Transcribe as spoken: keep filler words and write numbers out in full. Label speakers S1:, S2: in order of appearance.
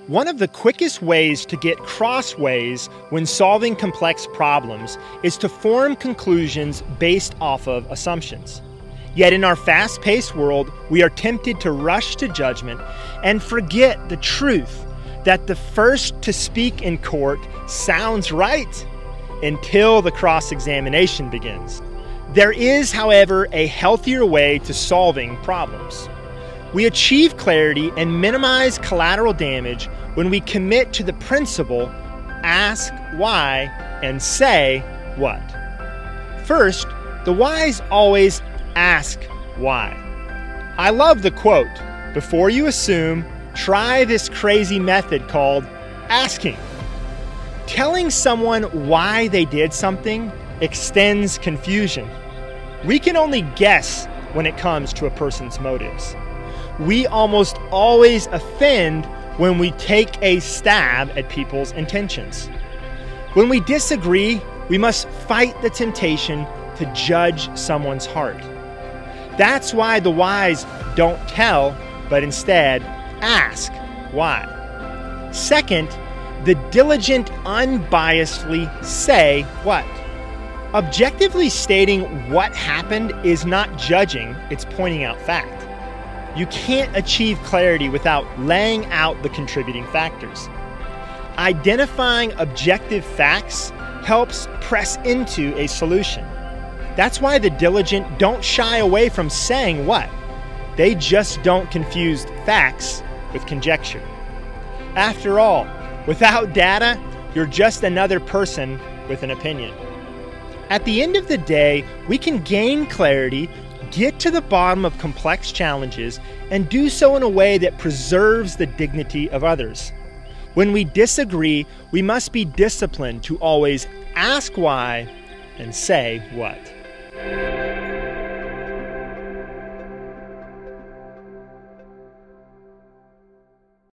S1: One of the quickest ways to get crossways when solving complex problems is to form conclusions based off of assumptions. Yet in our fast-paced world, we are tempted to rush to judgment and forget the truth that the first to speak in court sounds right until the cross-examination begins. There is, however, a healthier way to solving problems. We achieve clarity and minimize collateral damage when we commit to the principle, ask why and say what. First, the wise always ask why. I love the quote, "Before you assume, try this crazy method called asking." Telling someone why they did something extends confusion. We can only guess when it comes to a person's motives. We almost always offend when we take a stab at people's intentions. When we disagree, we must fight the temptation to judge someone's heart. That's why the wise don't tell, but instead ask why. Second, the diligent unbiasedly say what. Objectively stating what happened is not judging, it's pointing out fact. You can't achieve clarity without laying out the contributing factors. Identifying objective facts helps press into a solution. That's why the diligent don't shy away from saying what. They just don't confuse facts with conjecture. After all, without data, you're just another person with an opinion. At the end of the day, we can gain clarity, get to the bottom of complex challenges, and do so in a way that preserves the dignity of others. When we disagree, we must be disciplined to always ask why and say what.